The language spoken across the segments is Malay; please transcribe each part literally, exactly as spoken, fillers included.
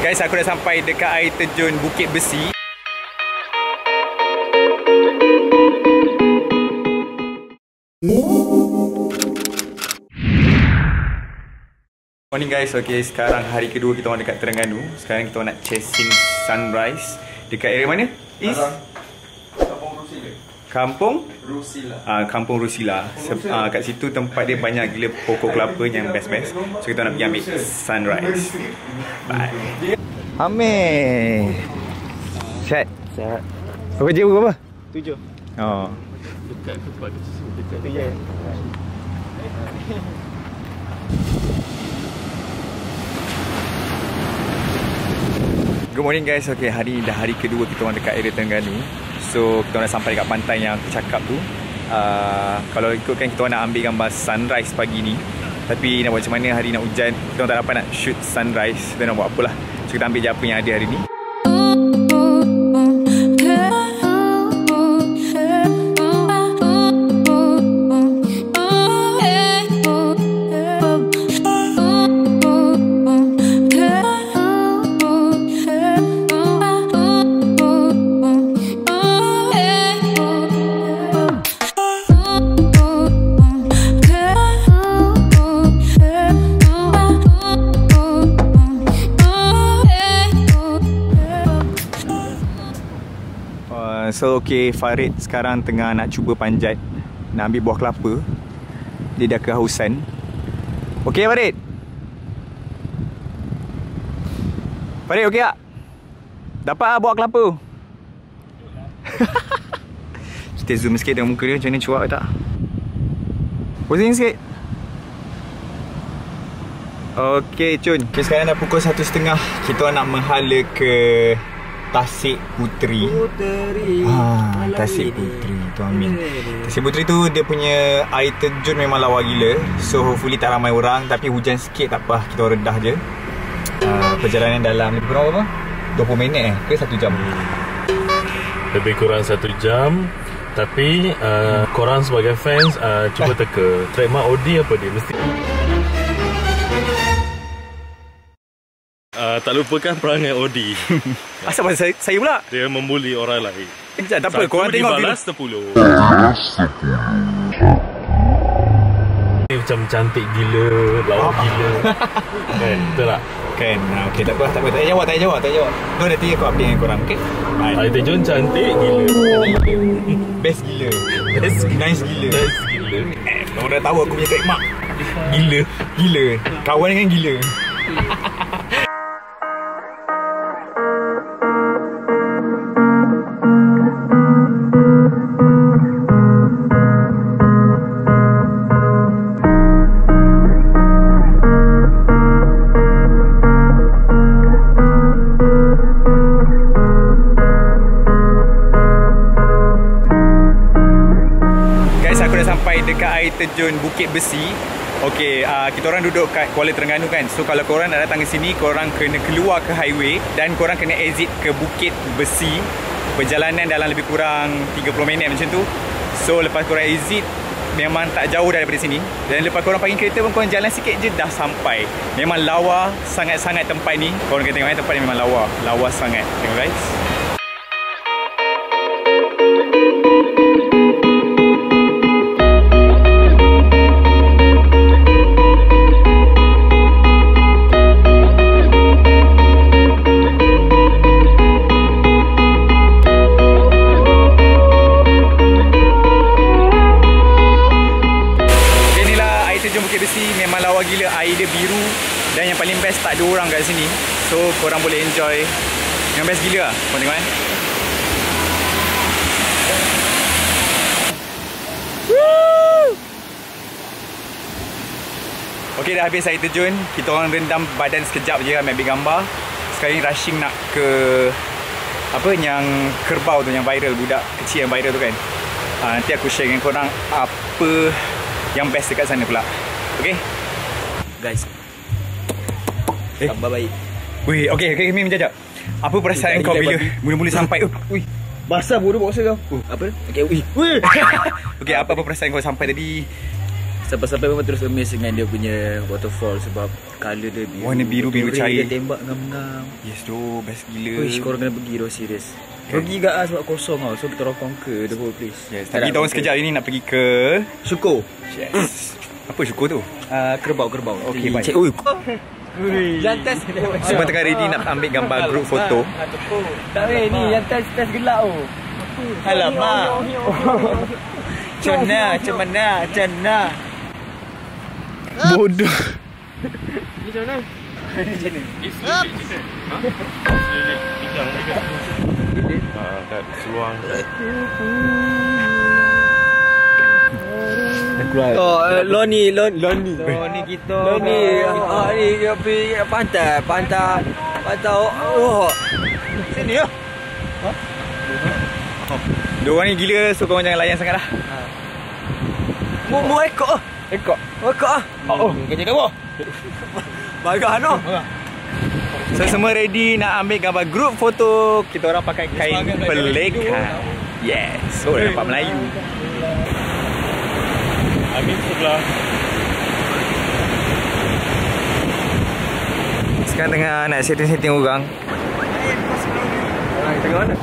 Guys, aku dah sampai dekat air terjun Bukit Besi. Morning guys, okay, sekarang hari kedua kita orang dekat Terengganu. Sekarang kita orang nak chasing sunrise. Dekat area mana? Is? Kampung Rusila. Kampung? Rusila. Uh, Kampung Rusila. Uh, kat situ tempat dia banyak gila pokok kelapa yang best-best. So kita nak pergi ambil sunrise. Bye. Amir. Set. Set. Kau kerja berapa? Tujuh. Oh. Dekat kepada dekat tu je. Good morning guys. Okay, hari ni dah hari kedua kita orang dekat area Terengganu. So kita orang dah sampai dekat pantai yang aku cakap tu. uh, Kalau ikutkan kita orang nak ambil gambar sunrise pagi ni, tapi nak buat macam mana, hari nak hujan, kita orang tak dapat nak shoot sunrise. Kita nak buat apalah. So kita ambil je apa yang ada hari ni. So okay, Farid sekarang tengah nak cuba panjat, nak ambil buah kelapa. Dia dah kehausan. Okay Farid? Farid okay tak? Dapat lah buah kelapa? Kita zoom sikit tengok muka dia macam ni, cuak ke tak? Pusing sikit. Okay Cun, okay, sekarang dah pukul satu setengah. Kita nak menghala ke Tasik Puteri. Puteri. Ha, Tasik Puteri tu Amin. Tasik Puteri tu dia punya air terjun memang lawa gila. So hopefully tak ramai orang, tapi hujan sikit tak apa, kita redah je. Uh, perjalanan dalam lebih kurang apa? dua puluh minit eh ke satu jam? Lebih kurang satu jam. Tapi uh, korang sebagai fans uh, cuba teka trademark Audi apa dia mesti. Uh, tak lupakan perangai Audi. Asal pasal saya, saya pula? Dia membuli orang lain. Sekejap, tak apa, korang tengok dibalas sepuluh. Ni macam cantik gila, lawa gila. Kan, betul tak? Kan, okey, tak apa, tak apa. Tak payah jawab, tak payah jawab, tak payah jawab. Kau nanti aku update dengan korang, okey? Air terjun cantik gila. Best gila. Best nice gila. Best gila. Eh, korang dah tahu aku punya trademark. Gila. Gila. Kawan dengan gila. Dekat air terjun Bukit Besi. Okey, uh, kita orang duduk kat Kuala Terengganu kan. So kalau korang nak datang ke sini, korang kena keluar ke highway dan korang kena exit ke Bukit Besi. Perjalanan dalam lebih kurang tiga puluh minit macam tu. So lepas korang exit, memang tak jauh daripada sini. Dan lepas korang parking kereta pun, korang jalan sikit je dah sampai. Memang lawa sangat-sangat tempat ni. Korang kena tengok eh, tempat ni memang lawa. Lawa sangat. Tengok guys. Memang lawa gila, air dia biru. Dan yang paling best, tak ada orang kat sini. So korang boleh enjoy. Yang best gila lah, korang tengok eh. Woo! Ok, dah habis air terjun. Kita orang rendam badan sekejap je, ambil gambar. Sekarang ni rushing nak ke apa yang kerbau tu, yang viral, budak kecil yang viral tu kan. uh, Nanti aku share dengan korang apa yang best dekat sana pula. Okay Guys, eh. tambah baik. Wih, okay, okay, Mim, jap. Apa perasaan kau bila mula-mula sampai? Ui, basah bodoh boxer kau. Uh, apa? Okay, ui. Okay, apa-apa perasaan kau sampai tadi? Sampai-sampai memang terus amazed dengan dia punya waterfall sebab colour dia biru. Warna biru-biru cair. Dia tembak ngam-ngam. Yes tu, best gila. Wish korang kena pergi tu, serius. Pergi kat ah sebab kosong tau. So kita orang conquer the whole place. Yes, tapi kita orang sekejap ini nak pergi ke Syukur. Yes. Apa syukur tu? Uh, kerbau-kerbau. Okey, baik. Cek, ui. Jantan Semua tengah ready nak ambil gambar group foto. Tak weh, ni yang test test gelap tu. Alamak. Macam mana? Macam mana? Macam mana? Bodoh. Ni macam mana? Macam mana? Ah, kat Suang. Oh, Loni, Loni, Loni. Loni kita. Loni, ah ni pergi pantai, pantai, pantai. Oh. Sini ya. Ha? Dua orang ni gila, so korang jangan layan sangatlah. Mu mu ekor. Ekor. Ekor ah. Oh, kerja kamu. Bagah no. So semua ready nak ambil gambar group foto. Kita orang pakai kain pelikan. Yes. So dah dapat Melayu. Amin sebelah. Sekarang tengah nak setting-setting orang. Orang tengah mana?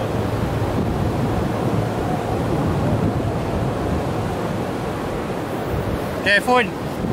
Telefon.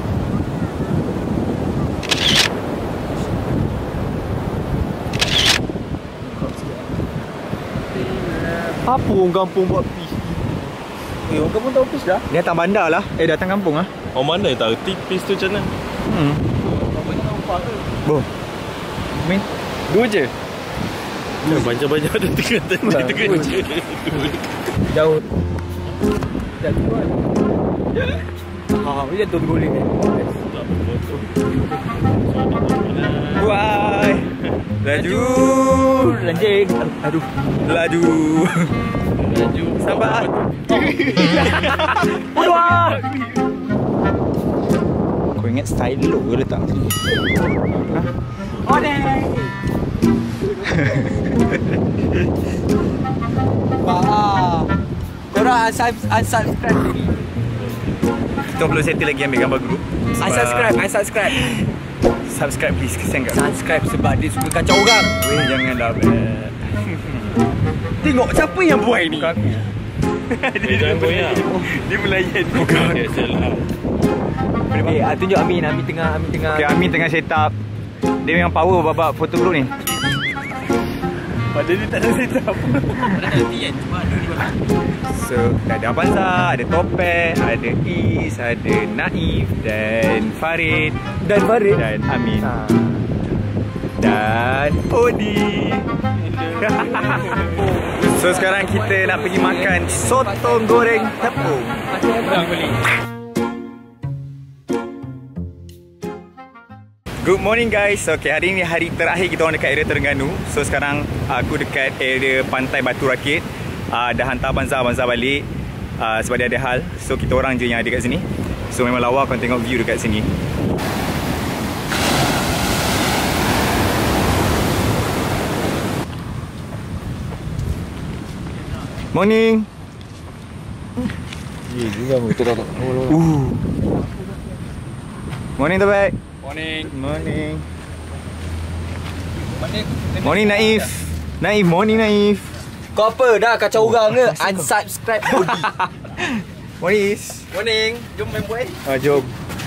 Apa orang kampung buat pis? Eh, orang kampung tahu pis dah. Dia datang bandar lah. Eh, datang kampung lah. Orang mana tahu tipis tu macam mana? Hmm. Boh. Min. Dua je. Banyak-banyak ada tengah-tengah tengah je. Jauh. Dah keluar. Ha, dia tu golek ni. Why? Laju. Lanjing. Aduh. Laju. Laju. Sabar. Wah. Kau ingat stylo ke letak sini? Oh deh. Wah. Korang unsubscribe lagi. Kita perlu settle lagi ambil gambar group. Unsubscribe, unsubscribe. Subscribe please, kesian kat. Subscribe sebab dia suka kacau orang. Weh, janganlah. Beb. Tengok siapa yang buat ni. Bukan aku. Dia jangan goyang. Dia melayan. Bukan aku. Okay, sel lah. Eh, ah, tunjuk Amin, Amin tengah, Amin tengah. Okay, Amin tengah set up. Dia memang power babak foto group ni. Padahal dia tak ada set up. So, dah ada Abanza, ada Topet, ada Is, ada Naif dan Farid Dan Farid dan Amin. Ha. Dan Odi. So sekarang kita nak pergi makan sotong goreng tepung. Good morning guys. Okay, hari ni hari terakhir kita orang dekat area Terengganu. So sekarang aku dekat area Pantai Batu Rakit. uh, Dah hantar Abanza Abanza balik uh, sebab dia ada hal. So kita orang je yang ada kat sini. So memang lawa kau tengok view dekat sini. Morning. Ya juga betul tak. Uh. Morning Tobek. Morning. Morning. Morning Naif. Naif, morning Naif. Kau apa dah kacau orang ke? Unsubscribe Odi. Morning Is. Morning. Jom main buat. Ah, jom.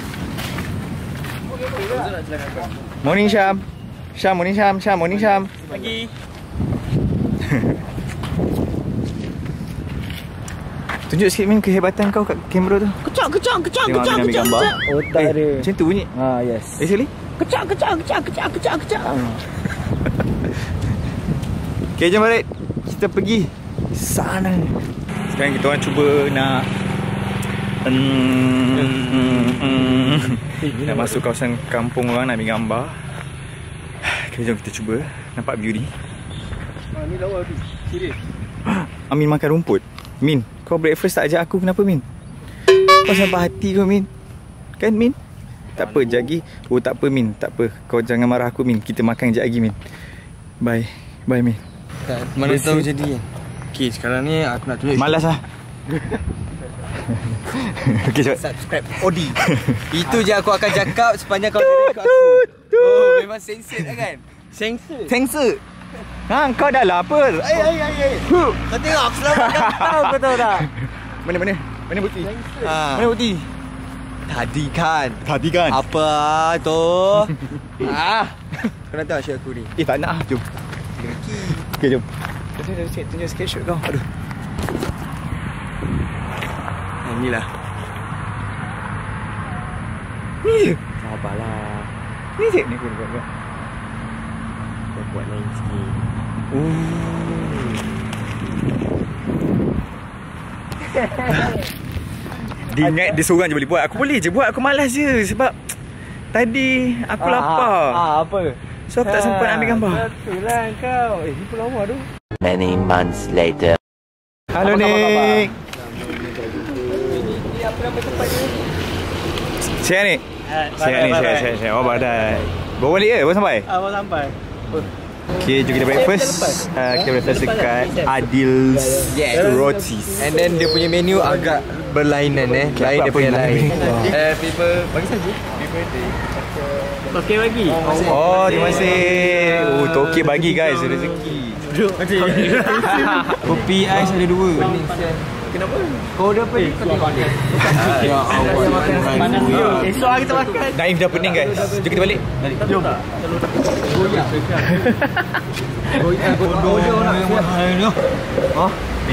Morning Syam. Syam, morning Syam. Syam, morning Syam. Pagi. Tunjuk sikit Min kehebatan kau kat kamera tu. Kecak, kecak, kecak, Tengok kecak, Amin ambil kecak. gambar. Oh, tak Eh, ada. macam tu bunyi. Ha, yes. Eh, sekali. Kecak, kecak, kecak, kecak, kecak, kecak. Okay, jom balik. Kita pergi sana. Sekarang kita orang cuba nak mm, mm, mm, nak masuk kawasan kampung orang nak ambil gambar. Okay, jom kita cuba nampak view ni. Ha, ni lawa tu. Serius. Amin makan rumput. Min, kau breakfast tak ajak aku, kenapa Min? Kau sampai hati kau Min. Kan Min? Tak apa, jap lagi. Oh tak apa Min, tak apa. Kau jangan marah aku Min. Kita makan jap lagi Min. Bye. Bye Min. Mana tahu jadi. Okey, sekarang ni aku nak tunjuk. Malas lah. Okey, cepat. Subscribe Odi. Itu je aku akan cakap sepanjang kau tengok aku. Oh, memang sensor kan? Sensor. Sensor. Ha, kau dah lah apa? Ai ai ai ai. Kau tengok aku selamatkan kau, kau tahu tak? Mana mana? Mana bukti? Ha. Mana bukti? Tadi kan. Tadi kan. Apa tu? Ah. Kau nak tahu shot aku ni? Eh, tak nak ah. Jom. Okey, jom. Tunjuk sikit, tunjuk sikit shot kau. Aduh. Inilah. Ni je. Sabarlah. Ni je. Ni aku buat. Kau buat lain sikit. Dia ingat dia seorang je boleh buat. Aku boleh je buat. Aku malas je sebab tadi aku lapar. Ah, apa? So aku tak sempat nak ambil gambar. Betul lah kau. Eh, ni pun lawa tu. Many months later. Halo Nik. Ni apa nama tempat ni? Sihat Nik? Sihat Nik, sihat, sihat, sihat. Oh, badai. Baru balik ke? Baru sampai? Ah, baru sampai. Okay, jom kita breakfast. Uh, kita breakfast dekat Adil's Yes. Rotis. And then dia punya menu agak berlainan eh. Okay, Lain apa- dia punya apa lain. yang- Eh, people bagi saja. Okey bagi. Oh, terima kasih. Oh, tokek bagi guys, rezeki. Kopi ais ada dua. Kenapa? Kau dah apa? Ya Allah. Esok hari kita makan. Naif dah pening guys. Jom kita balik. Jom. Goyang nak mahal tu. Ha?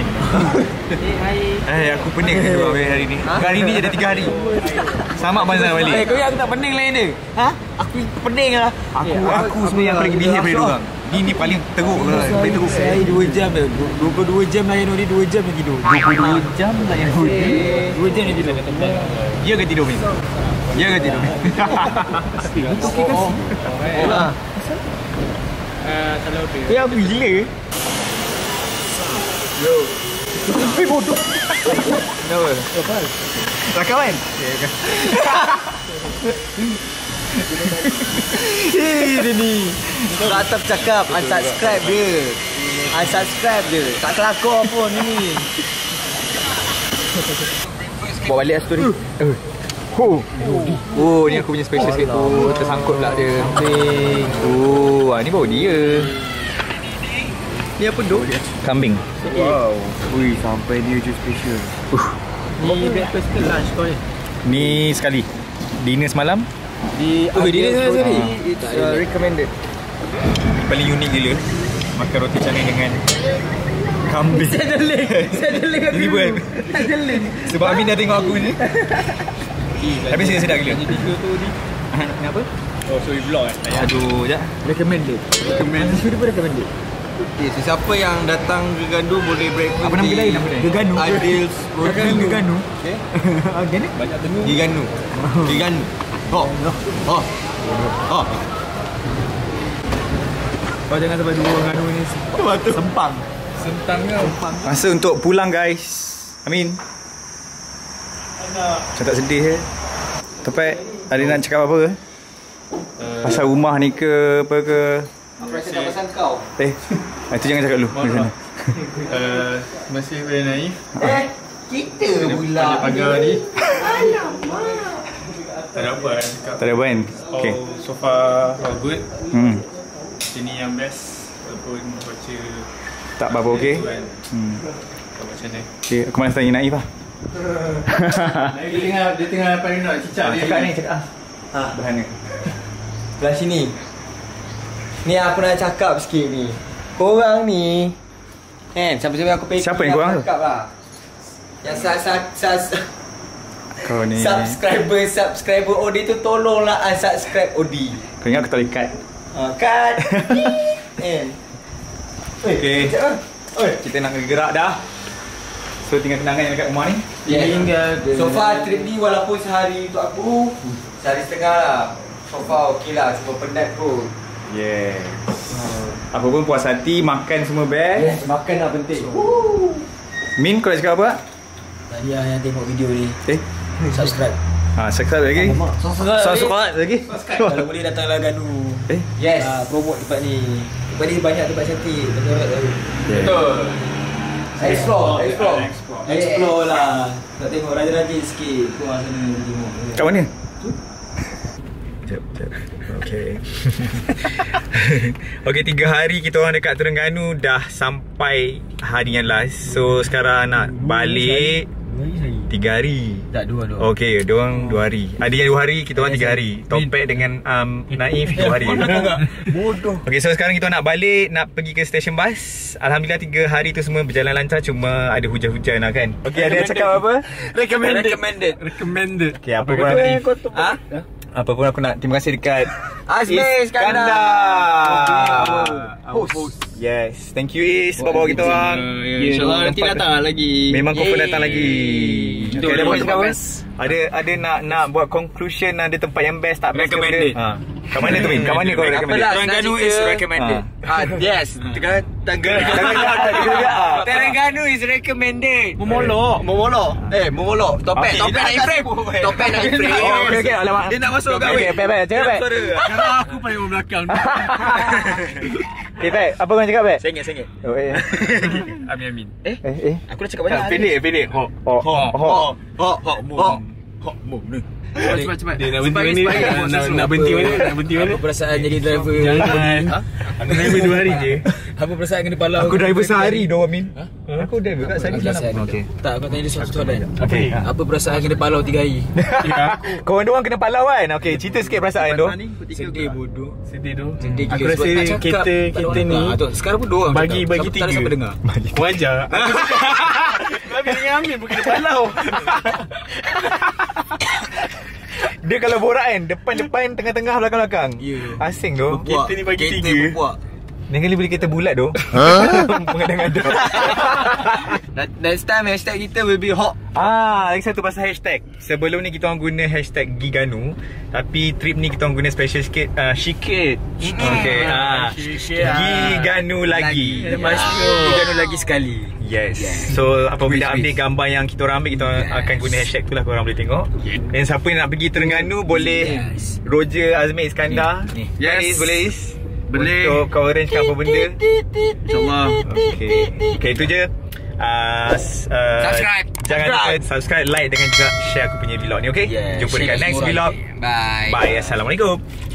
Eh, aku pening dua hari ni. Hari ni je dah tiga hari. Sama Banzan Eh, balik. kau yang aku tak pening lain dia. Ha? Aku pening lah. Aku aku sebenarnya yang paling behave daripada diorang. Ni ni paling teruk lah. Paling teruk. Saya dua jam dah. dua puluh dua jam layan Odi, dua jam lagi tidur. dua puluh dua jam lah yang dua jam lagi tidur. Ya ke tidur ni? Ya ke tidur ni? Yalah. Ya aku gila. Yo. Eh bodoh. Kenapa? Rakam kan? Eh, dia ni. Ratap cakap unsubscribe dia. Unsubscribe dia. Tak kelakar pun ni. Bawa balik lah story. Oh. Oh, ni aku punya special sikit. Oh, tersangkut pula dia. Oh, ni baru dia. Ni apa dok? Kambing. Wow. Ui, sampai dia je special. Uh. Ni breakfast ke lunch kau ni? Ni sekali. Dinner semalam. Di Oh, dinner semalam sekali? It's uh, recommended. Paling unik gila. Makan roti canai dengan kambing. Saya ada link. Saya ada link aku. Ribu kan? Ada link. Sebab Amin dah tengok aku ni. Tapi saya sedap gila. Jadi video tu ni. Kenapa? Oh, so you vlog eh? Aduh, sekejap. Recommended. Recommended. Sudah pun recommended. Okay, sesiapa yang datang ke Gandu boleh breakfast. Apa nama kedai? Nama kedai? Geganu. Adil's Roti Geganu. Okay. Gana? Banyak tenung. Geganu. Geganu. Oh. Oh. Oh. Kau jangan sampai dua Geganu ni. Sempang. Sentang kau. Masa untuk pulang guys. Amin. Macam tak sedih ke? Topek, ada nak cakap apa ke? Uh, pasal rumah ni ke apa ke? Aku rasa dah pasal kau. Eh, itu jangan cakap dulu. Di sana. Uh, masih very naif. Eh, kita pula. Pagar ni. Tak ada apa kan cakap. Tak ada apa kan? Oh, Okay. so far all good. Hmm. Sini yang best. Walaupun baca Tak apa-apa okey. tu kan. Hmm. Kau macam ni. Okey, aku malas tanya Naif lah. Dia tengah dia tengah paling nak cicak dia. Cakap ni, cakap ah. Ha, Bahan ni. belah sini. Ni aku nak cakap sikit ni. Korang ni kan, sampai-sampai aku pergi. Siapa yang korang tu? Cakap lah. Yang sub, sub, sub, Kau ni. subscriber, subscriber Odi tu tolonglah unsubscribe Odi. Kau ingat aku tak boleh cut. Ha, cut. Kan. Okey. Cakap lah. Oi. Kita nak gerak dah. So tinggal kenangan yang dekat rumah ni. Yeah. So far trip ni walaupun sehari untuk aku, sehari setengah lah. So far okey lah, cuma penat pun. Yes. Apa pun puas hati, makan semua best. Yes, makan lah penting. Min, kau nak cakap apa? Tadi lah yang tengok video ni, Eh, subscribe. ha, subscribe lagi. Subscribe. Subscribe lagi. Kalau boleh datanglah Ganu. Eh, Yes. Uh, promote tempat ni. Tempat ni banyak tempat cantik. Tempat tahu. Betul. Explore, explore. Explore lah. Tak tengok rajin-rajin sikit. Kau masa ni tengok. Kat mana? Sekejap, sekejap. Okay. Okay, tiga hari kita orang dekat Terengganu dah sampai hari yang last. So sekarang nak balik tiga hari. Tak, dua dua. Okay, diorang dua hari. Ada yang dua hari, kita orang tiga hari. Topek dengan um, Naif dua hari. Bodoh. Okay, so sekarang kita nak balik, nak pergi ke stesen bas. Alhamdulillah tiga hari tu semua berjalan lancar. Cuma ada hujan-hujan lah kan. Okay, ada yang cakap apa? Recommended. Recommended. Recommended. Okay, apa pun aku, Ha? apa pun aku nak terima kasih dekat Azmi Iskandar. Host. Host. Yes, thank you Is sebab bawa kita orang. InsyaAllah nanti datang lagi. Memang kau pun datang lagi. Itu Okay, ada ada, buat buat tempat apa? best. Ada ada nak nak buat conclusion, ada tempat yang best tak best ke Recommended. benda? Ha. Kat mana tu Min? Kat mana kau recommend? Terengganu is recommended. Ah, yes. Terengganu. Terengganu is recommended. Momolok. Momolok. Eh, momolok. Topek, topek nak frame. Topek nak frame. Oh, okay, okay. Alamak. Dia nak masuk kat Okay, baik, baik. Cakap baik. Sekarang aku paling belakang. Okay, baik. Apa kau cakap baik? Sengit, sengit. Oh, eh. Amin amin. Eh, eh. Aku dah cakap banyak. Pendek pendek. Hok. Oh, oh, oh. Hok, hok, hok. Hok, move ni. Cepat cepat. Dia nak berhenti mana? Nak nak berhenti mana? Nak berhenti mana? Apa perasaan jadi driver? Jangan. Aku driver dua hari je. Apa perasaan kena palau? Aku driver sehari doh Min. Aku driver kat sehari Perasaan sana. kena- Okey. Tak, aku tanya dia satu soalan. Okey. Apa perasaan kena palau tiga hari? Kau orang kena palau kan? Okey, cerita sikit perasaan tu. Sedih bodoh. Sedih tu. Sedih Aku gila rasa sebab nak cakap, kita tak ada kita orang ni dengar. Tu, sekarang pun dua orang bagi cakap. bagi Tak ada tiga. siapa dengar. Wajar. Tapi dengan Amin bukan dia palau. Dia kalau borak kan, depan-depan, tengah-tengah, belakang-belakang. Ya. Asing tu. Kita ni bagi Kereta tiga. berpuak. Lain kali beli kereta bulat tu. Pengadang-adang. Next time hashtag kita will be hot. Ah, lagi satu pasal hashtag. Sebelum ni kita orang guna hashtag Giganu, tapi trip ni kita orang guna special sikit, uh, sikit. Okay, ah. Giganu lagi. Lepas tu Giganu lagi sekali. Yes. So apabila Please, update gambar yang kita orang ambil, kita orang Yes. akan guna hashtag tu lah, korang boleh tengok. Dan siapa yang nak pergi Terengganu boleh Yes. Roger Azmi Iskandar. Ni, ni. Kan, Yes. Is, boleh Is? Boleh. Untuk kau arrange apa benda. InsyaAllah. Okay. Okay, itu je. Uh, s- uh, Subscribe. Jangan lupa subscribe, like dengan juga share aku punya vlog ni, okay? Yeah, Jumpa share dekat kat next semua vlog. orang. Bye. Bye. Assalamualaikum.